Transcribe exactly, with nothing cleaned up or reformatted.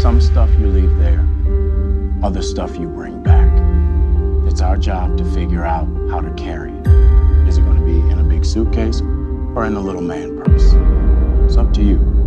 Some stuff you leave there, other stuff you bring back. It's our job to figure out how to carry it. Is it going to be in a big suitcase or in a little man purse? It's up to you.